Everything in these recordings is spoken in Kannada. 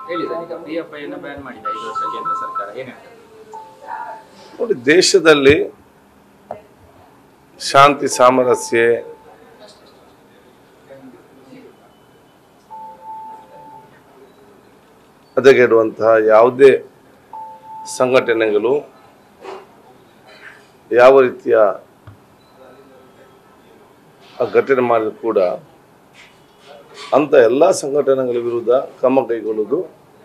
ಹೇಳಿ ಸರ್, ಈಗ PFI ಅನ್ನು ಬ್ಯಾನ್ ಮಾಡಿದೆ 5 ವರ್ಷ ಕೇಂದ್ರ ಸರ್ಕಾರ, ಏನು ಹೇಳ್ತಾರೆ? ನೋಡಿ, ದೇಶದಲ್ಲಿ ಶಾಂತಿ ಸಾಮರಸ್ಯ ಹದಗೆಡುವಂತಹ ಯಾವುದೇ ಸಂಘಟನೆಗಳು ಯಾವ ರೀತಿಯ ಘಟನೆ ಮಾಡಿದ್ರು ಕೂಡ ಅಂತ ಎಲ್ಲ ಸಂಘಟನೆಗಳ ವಿರುದ್ಧ ಕ್ರಮ ಕೈಗೊಳ್ಳುವುದು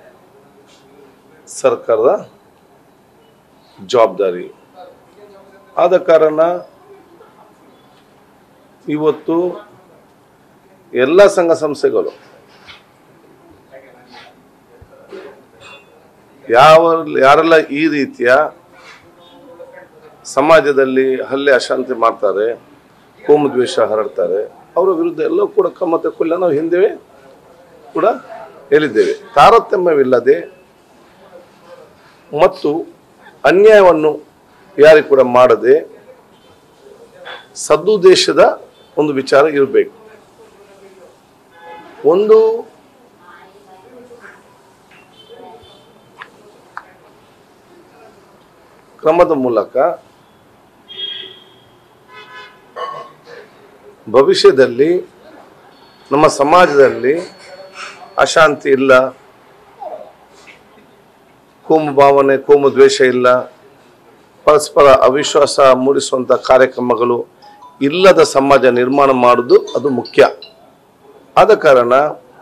ಸರ್ಕಾರದ ಜವಾಬ್ದಾರಿ. ಆದ ಕಾರಣ ಇವತ್ತು ಎಲ್ಲ ಸಂಘ ಸಂಸ್ಥೆಗಳು ಯಾರೆಲ್ಲ ಈ ರೀತಿಯ ಸಮಾಜದಲ್ಲಿ ಹಲ್ಲೆ ಅಶಾಂತಿ ಮಾಡ್ತಾರೆ, ಕೋಮು ದ್ವೇಷ ಹರಡ್ತಾರೆ, ಅವರ ವಿರುದ್ಧ ಎಲ್ಲವೂ ಕೂಡ ಕ್ರಮ ತಗೊಳ್ಳ ನಾವು ಹಿಂದೆ ಕೂಡ ಹೇಳಿದ್ದೇವೆ. ತಾರತಮ್ಯವಿಲ್ಲದೆ ಮತ್ತು ಅನ್ಯಾಯವನ್ನು ಯಾರಿಗೂ ಕೂಡ ಮಾಡದೆ ಸದುದ್ದೇಶದ ಒಂದು ವಿಚಾರ ಇರಬೇಕು. ಒಂದು ಕ್ರಮದ ಮೂಲಕ ಭವಿಷ್ಯದಲ್ಲಿ ನಮ್ಮ ಸಮಾಜದಲ್ಲಿ ಅಶಾಂತಿ ಇಲ್ಲ, ಕೋಮು ಭಾವನೆ ಕೋಮು ದ್ವೇಷ ಇಲ್ಲ, ಪರಸ್ಪರ ಅವಿಶ್ವಾಸ ಮೂಡಿಸುವಂಥ ಕಾರ್ಯಕ್ರಮಗಳು ಇಲ್ಲದ ಸಮಾಜ ನಿರ್ಮಾಣ ಮಾಡುವುದು ಅದು ಮುಖ್ಯ. ಆದ ಕಾರಣ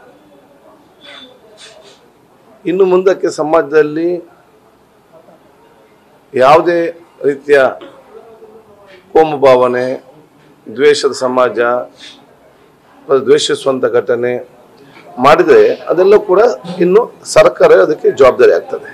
ಇನ್ನು ಮುಂದಕ್ಕೆ ಸಮಾಜದಲ್ಲಿ ಯಾವುದೇ ರೀತಿಯ ಕೋಮು ಭಾವನೆ, ದ್ವೇಷದ ಸಮಾಜ, ದ್ವೇಷಿಸುವಂಥ ಘಟನೆ ಮಾಡಿದರೆ ಅದೆಲ್ಲ ಕೂಡ ಇನ್ನು ಸರ್ಕಾರ ಅದಕ್ಕೆ ಜವಾಬ್ದಾರಿ ಆಗ್ತದೆ.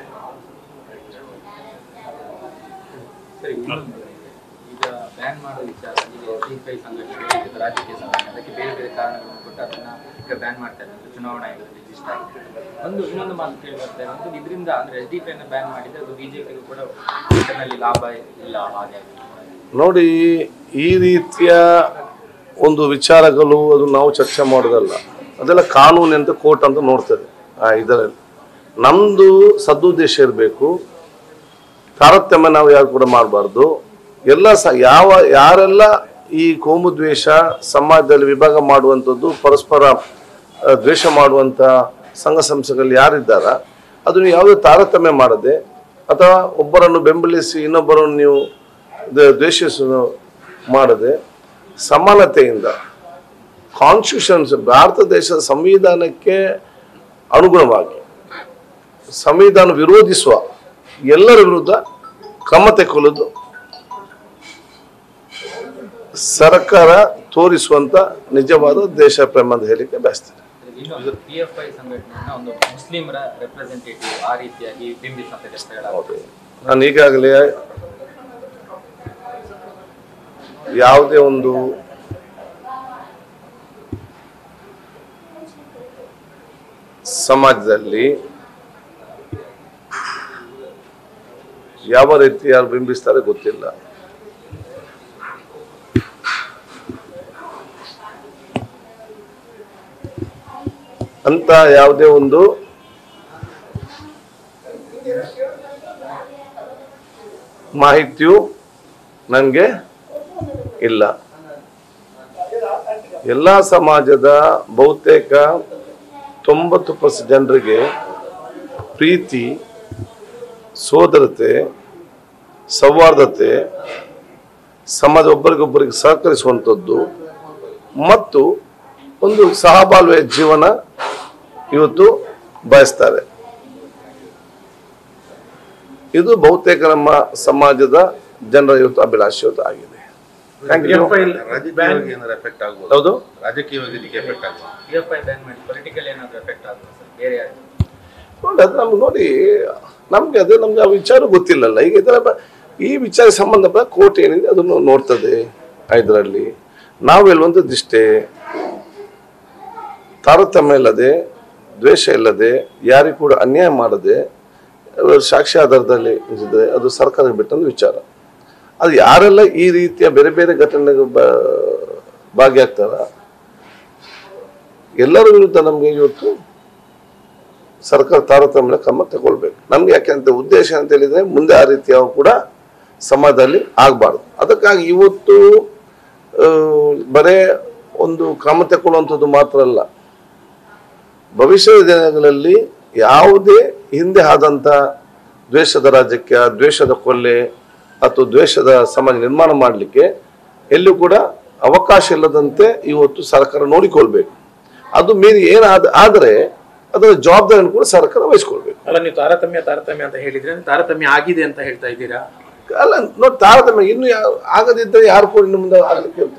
ಈಗ ಬ್ಯಾನ್ ಮಾಡೋ ವಿಚಾರ PFI ಸಂಘಟನೆ ರಾಜಕೀಯ ಸಂಘಟನೆ ಅದಕ್ಕೆ ಬೇರೆ ಬೇರೆ ಕಾರಣಗಳನ್ನು ಕೊಟ್ಟು ಅದನ್ನ ಈಗ ಬ್ಯಾನ್ ಮಾಡ್ತಾರೆ ಅಂತ ಚುನಾವಣಾ ಆಯೋಗದಲ್ಲಿ ರಿಜಿಸ್ಟರ್ ಆಗಿದೆ. ಇನ್ನೊಂದು ಮಾತು ಕೇಳಿ ಬರ್ತಾರೆ, ಒಂದು ಇದರಿಂದ ಅಂದ್ರೆ SDPI ಅನ್ನು ಬ್ಯಾನ್ ಮಾಡಿದ್ರೆ ಅದು ಬಿಜೆಪಿಗೂ ಕೂಡ ಇದರಲ್ಲಿ ಲಾಭ ಇಲ್ಲ ಹಾಗೆ. ನೋಡಿ, ಈ ರೀತಿಯ ಒಂದು ವಿಚಾರಗಳು ಅದು ನಾವು ಚರ್ಚೆ ಮಾಡೋದಲ್ಲ, ಅದೆಲ್ಲ ಕಾನೂನು ಅಂತ ಕೋರ್ಟ್ ಅಂತ ನೋಡ್ತದೆ. ಇದರಲ್ಲಿ ನಮ್ಮದು ಸದುದ್ದೇಶ ಇರಬೇಕು, ತಾರತಮ್ಯ ನಾವು ಯಾರು ಕೂಡ ಮಾಡಬಾರ್ದು. ಎಲ್ಲ ಯಾರೆಲ್ಲ ಈ ಕೋಮು ದ್ವೇಷ ಸಮಾಜದಲ್ಲಿ ವಿಭಾಗ ಮಾಡುವಂಥದ್ದು, ಪರಸ್ಪರ ದ್ವೇಷ ಮಾಡುವಂಥ ಸಂಘ ಸಂಸ್ಥೆಗಳು ಯಾರಿದ್ದಾರ ಅದನ್ನು ಯಾವುದೇ ತಾರತಮ್ಯ ಮಾಡದೆ ಅಥವಾ ಒಬ್ಬರನ್ನು ಬೆಂಬಲಿಸಿ ಇನ್ನೊಬ್ಬರನ್ನು ನೀವು ದ್ವೇಷಿಸ ಮಾಡದೆ ಸಮಾನತೆಯಿಂದ ಕಾನ್ಸ್ಟಿಟ್ಯೂಷನ್ಸ್ ಭಾರತ ದೇಶದ ಸಂವಿಧಾನಕ್ಕೆ ಅನುಗುಣವಾಗಿ ಸಂವಿಧಾನ ವಿರೋಧಿಸುವ ಎಲ್ಲರ ವಿರುದ್ಧ ಕ್ರಮ ತೆಗೆದುಕೊಳ್ಳುವುದು ಸರ್ಕಾರ ತೋರಿಸುವಂತ ನಿಜವಾದ ದೇಶ ಪ್ರೇಮದ ಹೇಳಿಕೆ ಬಯಸ್ತಾರೆ. PFI ಸಂಘಟನೆಯನ್ನ ಒಂದು ಮುಸ್ಲಿಮರ ರೆಪ್ರೆಸೆಂಟೇಟಿವ್ ಆ ರೀತಿಯಾಗಿ ಬಿಂಬಿಸುವಂತ ನಾನು ಈಗಾಗಲೇ ಯಾವುದೇ ಒಂದು ಸಮಾಜದಲ್ಲಿ ಯಾವ ರೀತಿ ಯಾರು ಬಿಂಬಿಸ್ತಾರೆ ಗೊತ್ತಿಲ್ಲ. ಅಂತ ಯಾವುದೇ ಒಂದು ಮಾಹಿತಿಯು ನನಗೆ ಇಲ್ಲ. ಎಲ್ಲ ಸಮಾಜದ ಬಹುತೇಕ 90% ಜನರಿಗೆ ಪ್ರೀತಿ, ಸೋದರತೆ, ಸೌಹಾರ್ದತೆ, ಸಮಾಜ ಒಬ್ಬರಿಗೊಬ್ಬರಿಗೆ ಸಹಕರಿಸುವಂಥದ್ದು ಮತ್ತು ಒಂದು ಸಹಬಾಳ್ವೆಯ ಜೀವನ ಇವತ್ತು ಬಯಸ್ತಾರೆ. ಇದು ಬಹುತೇಕ ನಮ್ಮ ಸಮಾಜದ ಜನರ ಇವತ್ತು ಅಭಿಲಾಷೆ ಇವತ್ತು ಆಗಿದೆ. ಹೌದು, ನೋಡಿ ನಮ್ಗೆ ಅದೇ ನಮ್ಗೆ ಆ ವಿಚಾರ ಗೊತ್ತಿಲ್ಲಲ್ಲ. ಈಗ ಇದರ ಈ ವಿಚಾರ ಸಂಬಂಧಪಟ್ಟ ಕೋರ್ಟ್ ಏನಿದೆ ಅದನ್ನು ನೋಡ್ತದೆ. ಇದರಲ್ಲಿ ನಾವು ಹೇಳುವಂಥದ್ದಿಷ್ಟೇ, ತಾರತಮ್ಯ ಇಲ್ಲದೆ, ದ್ವೇಷ ಇಲ್ಲದೆ, ಯಾರಿಗೂ ಕೂಡ ಅನ್ಯಾಯ ಮಾಡದೆ ಸಾಕ್ಷಿ ಆಧಾರದಲ್ಲಿ ಇದ್ರೆ ಅದು ಸರ್ಕಾರಕ್ಕೆ ಬಿಟ್ಟಂತ ವಿಚಾರ. ಅದು ಯಾರೆಲ್ಲ ಈ ರೀತಿಯ ಬೇರೆ ಬೇರೆ ಘಟನೆಗೆ ಭಾಗಿಯಾಗ್ತಾರ ಎಲ್ಲರ ವಿರುದ್ಧ ನಮಗೆ ಇವತ್ತು ಸರ್ಕಾರ ತಾರತಮ್ಯ ಕ್ರಮ ತಗೊಳ್ಬೇಕು. ನಮ್ಗೆ ಯಾಕೆಂತ ಉದ್ದೇಶ ಅಂತ ಹೇಳಿದ್ರೆ ಮುಂದೆ ಆ ರೀತಿಯ ಕೂಡ ಸಮಾಜದಲ್ಲಿ ಆಗಬಾರ್ದು. ಅದಕ್ಕಾಗಿ ಇವತ್ತು ಬರೇ ಒಂದು ಕ್ರಮ ತಗೊಳ್ಳುವಂಥದ್ದು ಮಾತ್ರ ಅಲ್ಲ, ಭವಿಷ್ಯದ ದಿನಗಳಲ್ಲಿ ಯಾವುದೇ ಹಿಂದೆ ಆದಂಥ ದ್ವೇಷದ ರಾಜಕೀಯ, ದ್ವೇಷದ ಕೊಲೆ ಅಥವಾ ದ್ವೇಷದ ಸಮಾಜ ನಿರ್ಮಾಣ ಮಾಡಲಿಕ್ಕೆ ಎಲ್ಲೂ ಕೂಡ ಅವಕಾಶ ಇಲ್ಲದಂತೆ ಇವತ್ತು ಸರ್ಕಾರ ನೋಡಿಕೊಳ್ಬೇಕು. ಅದು ಮೀರಿ ಆದರೆ ಅದರ ಜವಾಬ್ದಾರಿಯನ್ನು ಕೂಡ ಸರ್ಕಾರ ವಹಿಸ್ಕೊಳ್ಬೇಕು. ಅಲ್ಲ, ನೀವು ತಾರತಮ್ಯ ಅಂತ ಹೇಳಿದ್ರೆ ತಾರತಮ್ಯ ಆಗಿದೆ ಅಂತ ಹೇಳ್ತಾ ಇದ್ದೀರಾ? ಅಲ್ಲ ನೋಡಿ, ತಾರತಮ್ಯ ಇನ್ನು ಆಗದಿದ್ದರೆ ಯಾರು ಕೂಡ ಇನ್ನು ಮುಂದೆ ಆಗ್ಲಿಕ್ಕೆ ಹೇಳ್ತೇವೆ.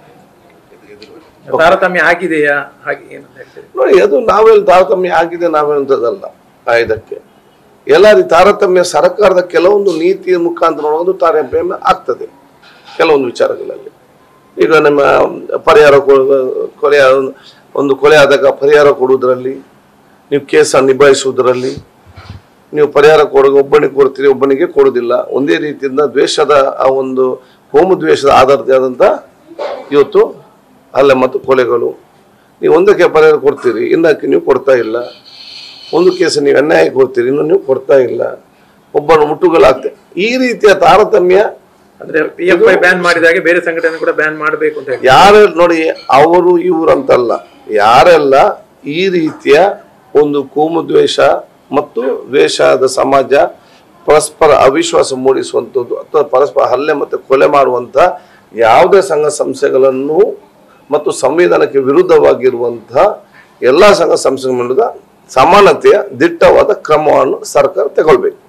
ತಾರತಮ್ಯ ಆಗಿದೆಯಾ ಹಾಗೆ ಏನಂತ ಹೇಳ್ತೀವಿ ನೋಡಿ, ಅದು ನಾವೇನು ತಾರತಮ್ಯ ಆಗಿದೆ ನಾವೇನಂತದಲ್ಲ. ಇದಕ್ಕೆ ಎಲ್ಲ ತಾರತಮ್ಯ ಸರ್ಕಾರದ ಕೆಲವೊಂದು ನೀತಿಯ ಮುಖಾಂತರ ಒಂದು ತಾರತಮ್ಯ ಆಗ್ತದೆ ಕೆಲವೊಂದು ವಿಚಾರಗಳಲ್ಲಿ. ಈಗ ನಮ್ಮ ಪರಿಹಾರ ಒಂದು ಕೊಲೆ ಆದಾಗ ಪರಿಹಾರ ಕೊಡುವುದರಲ್ಲಿ, ನೀವು ಕೇಸನ್ನು ನಿಭಾಯಿಸುವುದರಲ್ಲಿ, ನೀವು ಪರಿಹಾರ ಒಬ್ಬನಿಗೆ ಕೊಡ್ತೀರಿ, ಒಬ್ಬನಿಗೆ ಕೊಡುವುದಿಲ್ಲ. ಒಂದೇ ರೀತಿಯಿಂದ ದ್ವೇಷದ ಆ ಒಂದು ಕೋಮು ದ್ವೇಷದ ಆಧಾರಿತ ಇವತ್ತು ಹಲ್ಲೆ ಮತ್ತು ಕೊಲೆಗಳು. ನೀವು ಒಂದಕ್ಕೆ ಪರಿಹಾರ ಕೊಡ್ತೀರಿ, ಇನ್ನಕ್ಕೆ ನೀವು ಕೊಡ್ತಾ ಇಲ್ಲ. ಒಂದು ಕೇಸ್ ನೀವು ಅನ್ಯಾಯ ಕೊಡ್ತೀರಿ, ಇನ್ನು ನೀವು ಕೊಡ್ತಾ ಇಲ್ಲ. ಒಬ್ಬನ ಮುಟ್ಟುಗಳಾಗ್ತದೆ. ಈ ರೀತಿಯ ತಾರತಮ್ಯ ಅಂದ್ರೆ PFI ಬ್ಯಾನ್ ಮಾಡಿದಾಗೆ ಬೇರೆ ಸಂಘಟನೆ ಕೂಡ ಬ್ಯಾನ್ ಮಾಡಬೇಕು ಅಂತ ಹೇಳಿ ಯಾರು ನೋಡಿ, ಅವರು ಇವರು ಅಂತಲ್ಲ, ಯಾರೆಲ್ಲ ಈ ರೀತಿಯ ಒಂದು ಕೋಮು ದ್ವೇಷ ಮತ್ತು ದ್ವೇಷದ ಸಮಾಜ, ಪರಸ್ಪರ ಅವಿಶ್ವಾಸ ಮೂಡಿಸುವಂಥದ್ದು ಅಥವಾ ಪರಸ್ಪರ ಹಲ್ಲೆ ಮತ್ತು ಕೊಲೆ ಮಾಡುವಂಥ ಯಾವುದೇ ಸಂಘ ಸಂಸ್ಥೆಗಳನ್ನು ಮತ್ತು ಸಂವಿಧಾನಕ್ಕೆ ವಿರುದ್ಧವಾಗಿರುವಂತಹ ಎಲ್ಲ ಸಂಘ ಸಂಸ್ಥೆಗಳ ವಿರುದ್ಧ ಸಮಾನತೆಯ ದಿಟ್ಟವಾದ ಕ್ರಮವನ್ನು ಸರ್ಕಾರ ತಗೊಳ್ಬೇಕು.